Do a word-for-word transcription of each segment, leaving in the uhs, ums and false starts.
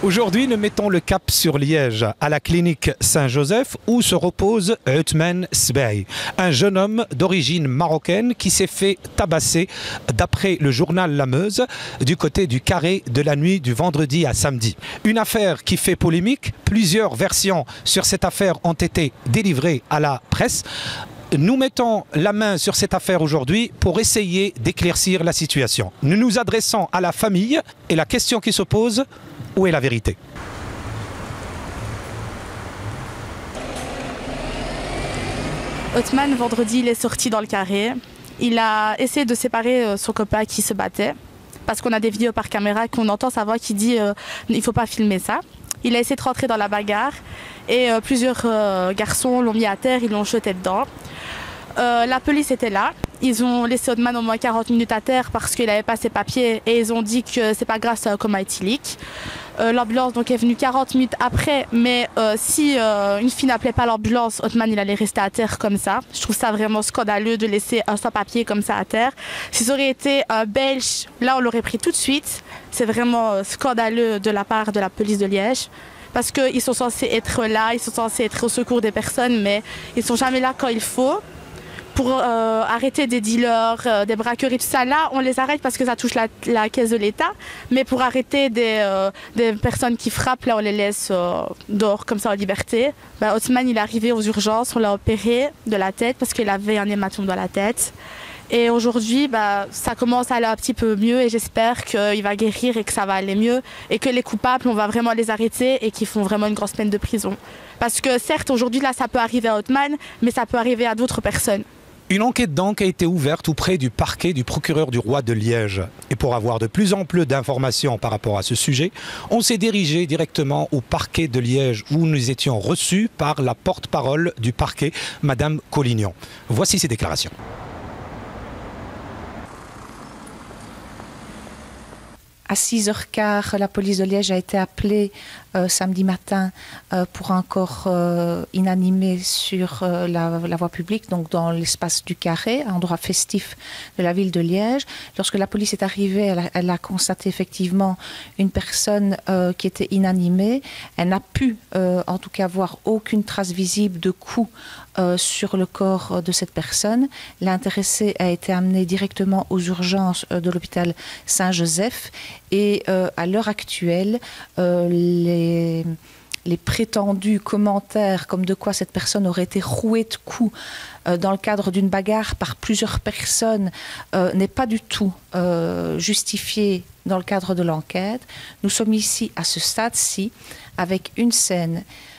Aujourd'hui, nous mettons le cap sur Liège, à la clinique Saint-Joseph, où se repose Othman Sbaï, un jeune homme d'origine marocaine qui s'est fait tabasser, d'après le journal La Meuse, du côté du Carré de la nuit du vendredi à samedi. Une affaire qui fait polémique. Plusieurs versions sur cette affaire ont été délivrées à la presse. Nous mettons la main sur cette affaire aujourd'hui pour essayer d'éclaircir la situation. Nous nous adressons à la famille et la question qui se pose, où est la vérité? Othman, vendredi, il est sorti dans le Carré. Il a essayé de séparer son copain qui se battait. Parce qu'on a des vidéos par caméra qu'on entend sa voix qui dit euh, « il ne faut pas filmer ça ». Il a essayé de rentrer dans la bagarre et euh, plusieurs euh, garçons l'ont mis à terre, ils l'ont jeté dedans. Euh, la police était là. Ils ont laissé Othman au moins quarante minutes à terre parce qu'il n'avait pas ses papiers et ils ont dit que c'est pas grave, c'est un coma éthylique. Euh, l'ambulance donc est venue quarante minutes après, mais euh, si euh, une fille n'appelait pas l'ambulance, Othman il allait rester à terre comme ça. Je trouve ça vraiment scandaleux de laisser un sans-papier comme ça à terre. Si ça aurait été un Belge, là on l'aurait pris tout de suite. C'est vraiment scandaleux de la part de la police de Liège. Parce qu'ils sont censés être là, ils sont censés être au secours des personnes, mais ils ne sont jamais là quand il faut. Pour euh, arrêter des dealers, euh, des braqueries, tout ça, là, on les arrête parce que ça touche la, la caisse de l'État. Mais pour arrêter des, euh, des personnes qui frappent, là, on les laisse euh, dehors, comme ça, en liberté. Ben, Othman, il est arrivé aux urgences, on l'a opéré de la tête parce qu'il avait un hématome dans la tête. Et aujourd'hui, bah, ça commence à aller un petit peu mieux et j'espère qu'il va guérir et que ça va aller mieux et que les coupables, on va vraiment les arrêter et qu'ils font vraiment une grosse peine de prison. Parce que certes, aujourd'hui, là, ça peut arriver à Othman, mais ça peut arriver à d'autres personnes. Une enquête donc a été ouverte auprès du parquet du procureur du roi de Liège. Et pour avoir de plus en plus d'informations par rapport à ce sujet, on s'est dirigé directement au parquet de Liège où nous étions reçus par la porte-parole du parquet, Madame Collignon. Voici ses déclarations. À six heures quinze, la police de Liège a été appelée euh, samedi matin euh, pour un corps euh, inanimé sur euh, la, la voie publique, donc dans l'espace du Carré, un endroit festif de la ville de Liège. Lorsque la police est arrivée, elle a, elle a constaté effectivement une personne euh, qui était inanimée. Elle n'a pu, euh, en tout cas, voir aucune trace visible de coup Euh, sur le corps de cette personne. L'intéressé a été amené directement aux urgences euh, de l'hôpital Saint-Joseph et euh, à l'heure actuelle, euh, les, les prétendus commentaires comme de quoi cette personne aurait été rouée de coups euh, dans le cadre d'une bagarre par plusieurs personnes euh, n'est pas du tout euh, justifié dans le cadre de l'enquête. Nous sommes ici à ce stade-ci avec une scène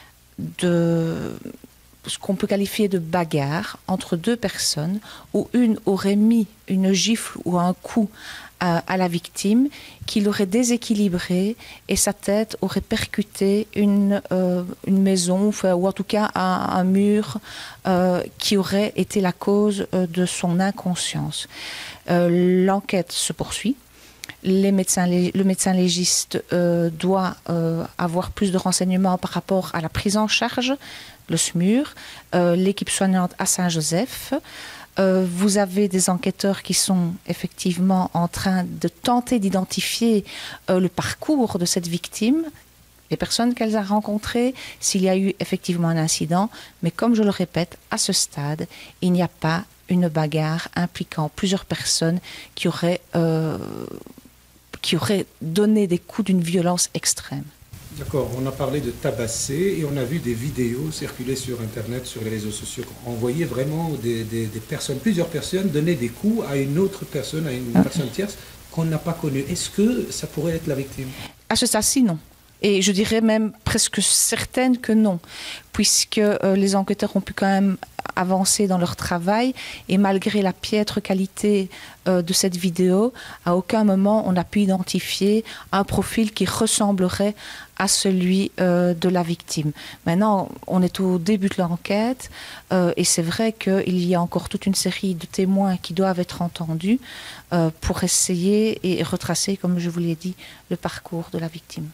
de ce qu'on peut qualifier de bagarre entre deux personnes où une aurait mis une gifle ou un coup à, à la victime qui l'aurait déséquilibrée et sa tête aurait percuté une, euh, une maison enfin, ou en tout cas un, un mur euh, qui aurait été la cause euh, de son inconscience. Euh, l'enquête se poursuit. Les médecins, le médecin légiste euh, doit euh, avoir plus de renseignements par rapport à la prise en charge, le S M U R, euh, l'équipe soignante à Saint-Joseph. Euh, vous avez des enquêteurs qui sont effectivement en train de tenter d'identifier euh, le parcours de cette victime, les personnes qu'elle a rencontrées, s'il y a eu effectivement un incident. Mais comme je le répète, à ce stade, il n'y a pas une bagarre impliquant plusieurs personnes qui auraient... Euh, qui aurait donné des coups d'une violence extrême. D'accord, on a parlé de tabasser et on a vu des vidéos circuler sur Internet, sur les réseaux sociaux. On voyait vraiment des, des, des personnes, plusieurs personnes donner des coups à une autre personne, à une ah. personne tierce qu'on n'a pas connue. Est-ce que ça pourrait être la victime? À ce stade-ci, non. Et je dirais même presque certaine que non, puisque euh, les enquêteurs ont pu quand même avancer dans leur travail et malgré la piètre qualité euh, de cette vidéo, à aucun moment on a pu identifier un profil qui ressemblerait à celui euh, de la victime. Maintenant, on est au début de l'enquête euh, et c'est vrai qu'il y a encore toute une série de témoins qui doivent être entendus euh, pour essayer et retracer, comme je vous l'ai dit, le parcours de la victime.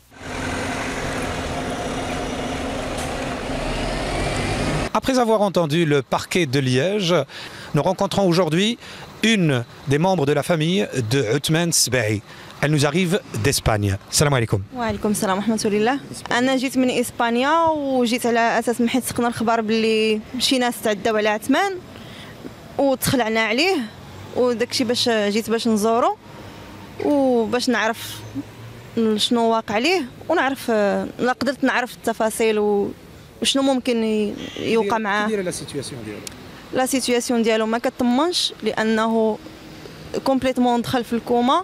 Après avoir entendu le parquet de Liège, nous rencontrons aujourd'hui une des membres de la famille de Othman Sbaï. Elle nous arrive d'Espagne. Salam alaikum. وعليكم السلام ورحمة الله. أنا جيت من إسبانيا وجيت على أساس من حيت سقنا الخبر باللي شي ناس تعداو على عثمان وتخلعنا عليه وداكشي باش جيت باش نزورو وباش نعرف شنو واقع ليه ونعرف لا قدرت نعرف التفاصيل وشنو ممكن يوقع معاه. لا سيتوياسيون ديالو لا سيتوياسيون ديالو ما كطمنش لانه كومبليتمون دخل في الكوما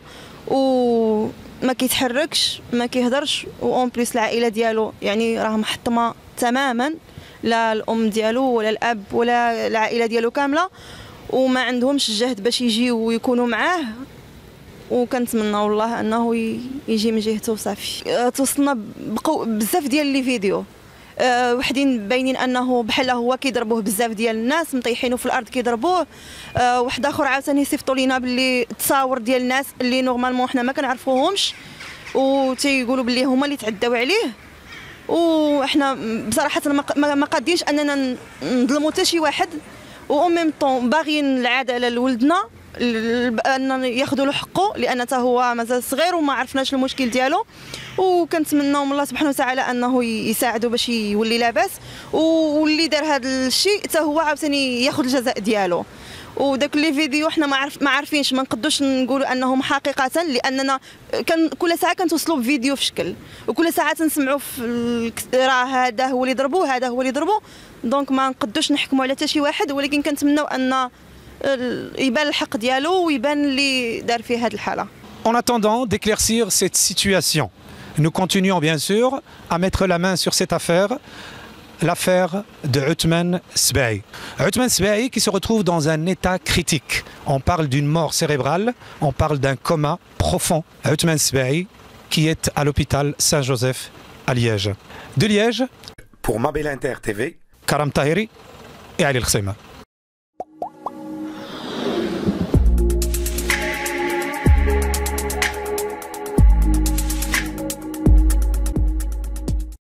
وما كيتحركش ما كيهضرش واون بليس العائله ديالو يعني راه محطمه تماما لا الام ديالو ولا الاب ولا العائله ديالو كامله وما عندهمش الجهد باش يجيو ويكونوا معاه وكنتمنى والله انه يجي من جهته وصافي. توصلنا بزاف ديال لي فيديو أه وحدين باينين انه بحال هو كيضربوه بزاف ديال الناس مطيحينه في الارض كيضربوه. أه واحد اخر عاوتاني صيفطوا لينا باللي تصاور ديال الناس اللي نورمالمون حنا ما كنعرفوهمش وتيقولوا باللي هما اللي تعداو عليه وحنا بصراحه ما, ما قادينش اننا نظلموا حتى شي واحد و ميم طون باغيين العداله لولدنا ان ياخذوا له حقه لان حتى هو مازال صغير وما عرفناش المشكل ديالو وكنتمناو من الله سبحانه وتعالى انه يساعدو باش يولي لاباس واللي دار هذا الشيء حتى هو عاوتاني ياخذ الجزاء ديالو. وداك لي فيديو حنا ما عارف ما عارفينش ما نقدوش نقولوا انهم حقيقه لاننا كان كل ساعه كنتوصلوا بفيديو في شكل وكل ساعه تنسمعوا في راه هذا هو اللي ضربوه هذا هو اللي ضربوه دونك ما نقدوش نحكموا على حتى شي واحد ولكن كنتمناو ان يبان الحق ديالو ويبان اللي دار فيه هذه الحاله. En attendant d'éclaircir cette situation, nous continuons bien sûr à mettre la main sur cette affaire, l'affaire de Othman Sbahi. Othman Sbahi qui se retrouve dans un état critique. On parle d'une mort cérébrale, on parle d'un coma profond. Othman Sbahi qui est à l'hôpital Saint-Joseph à Liège. De Liège, pour Mabel Inter T V, Karam Tahiri et Ali Khsema.